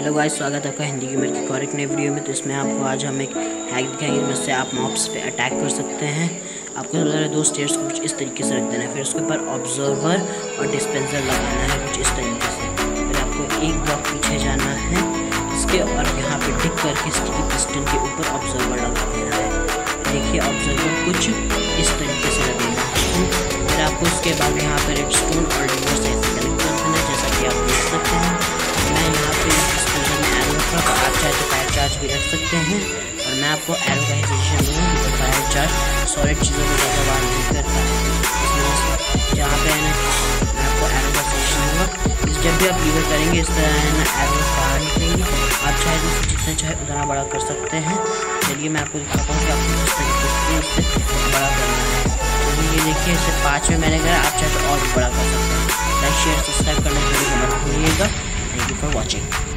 Hello guys, स्वागत है आपका हिंदी की मेरी और एक नई वीडियो में। तो इसमें आपको आज हम एक हैक दिखाएंगे जिससे आप मॉब्स पे अटैक कर सकते हैं। आपको सबसे पहले 2 स्टेयर्स को कुछ इस तरीके से रख देना है, फिर उसके ऊपर ऑब्जर्वर और डिस्पेंसर लगाना है कुछ इस तरीके से। फिर आपको एक ब्लॉक पीछे जाना है इसके और यहाँ पे टिक करके स्टिकी पिस्टन के ऊपर ऑब्जर्वर लगा देना है। देखिए ऑब्जर्वर कुछ इस तरीके से लगेगा। फिर आपको उसके बाद यहाँ पे रेडस्टोन और रिवर्स ऐसे कनेक्ट कर देना है, जैसा कि आप देख सकते हैं। मैं यहाँ पे डिस्पेंसर में एरो का, तो आप चाहे तो फायर चार्ज भी रख सकते हैं। और मैं आपको एरो का ही सजेशन दूँगा क्योंकि फायर चार्ज सॉलिड चीज़ों को ज़्यादा बार नहीं करता है। जहाँ पे है ना मैं आपको एरो का सजेशन दूँगा। जब भी आप लीवर करेंगे इस तरह है ना एरो बाहर निकलेंगे। आप चाहे तो जितना चाहे उतना बड़ा कर सकते हैं। चलिए मैं आपको दिखाता हूँ कि आपको किस तरीके से इससे बड़ा करना है। ये देखिए इसे 5 में मैंने करा, आप चाहे तो और भी बड़ा कर सकते हैं। लाइक शेयर सब्सक्राइब करना मत भूलिएगा। Thank you for watching.